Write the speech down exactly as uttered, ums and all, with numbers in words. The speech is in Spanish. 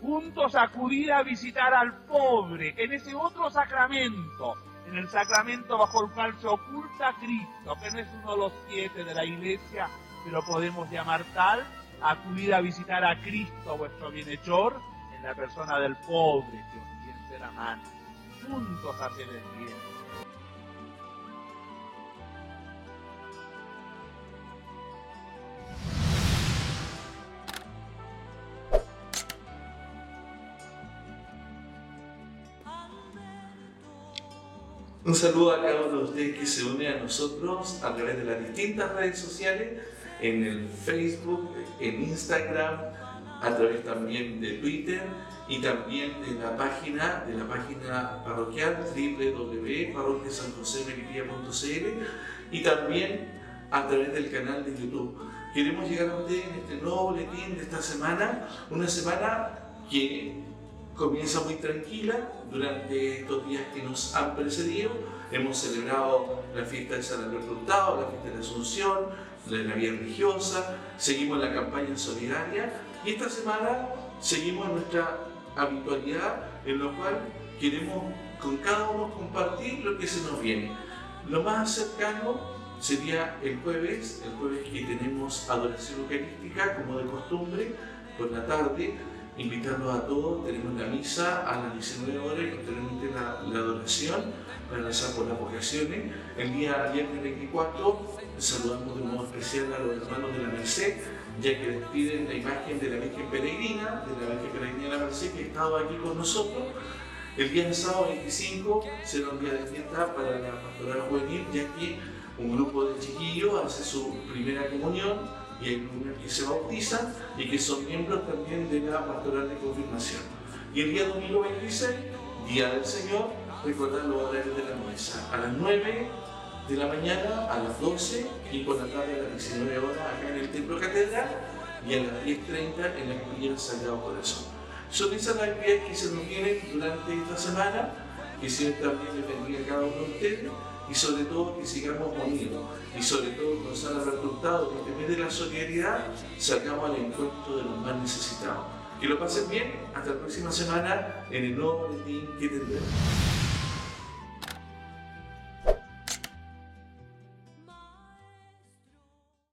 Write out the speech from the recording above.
juntos acudir a visitar al pobre en ese otro sacramento, en el sacramento bajo el cual se oculta Cristo, que no es uno de los siete de la Iglesia, pero podemos llamar tal, acudir a visitar a Cristo, vuestro bienhechor, en la persona del pobre que os tiende la mano. Juntos hacer el bien. Un saludo a cada uno de ustedes que se une a nosotros a través de las distintas redes sociales, en el Facebook, en Instagram, a través también de Twitter y también de la página de la página parroquial doble u doble u doble u punto parroquia san josé melipilla punto c l y también a través del canal de YouTube. Queremos llegar a ustedes en este nuevo boletín de esta semana, una semana que comienza muy tranquila durante estos días que nos han precedido. Hemos celebrado la fiesta de San Alberto Hurtado, la fiesta de la Asunción, la de la Vía Religiosa, seguimos la campaña solidaria y esta semana seguimos nuestra habitualidad en lo cual queremos con cada uno compartir lo que se nos viene. Lo más cercano sería el jueves, el jueves que tenemos adoración eucarística como de costumbre por la tarde. Invitarlos a todos, tenemos la misa a las diecinueve horas y posteriormente la, la adoración para rezar por las vocaciones. El día viernes veinticuatro saludamos de modo especial a los hermanos de la Merced, ya que despiden la imagen de la Virgen Peregrina, de la Virgen Peregrina de la Merced, que ha estado aquí con nosotros. El día sábado veinticinco será un día de fiesta para la pastoral juvenil, ya que un grupo de chiquillos hace su primera comunión y hay algunos que se bautizan y que son miembros también de la pastoral de confirmación. Y el día domingo veintiséis, Día del Señor, recordar los horarios de la misa. A las nueve de la mañana, a las doce y por la tarde a las diecinueve horas acá en el Templo Catedral y a las diez treinta en la Capilla del Sagrado Corazón. Son esas las actividades que se nos vienen durante esta semana, que siempre también les bendiga a cada uno de ustedes. Y sobre todo que sigamos unidos, y sobre todo con San Alberto Hurtado, que en vez de la solidaridad salgamos al encuentro de los más necesitados. Que lo pasen bien, hasta la próxima semana en el nuevo boletín que tendremos.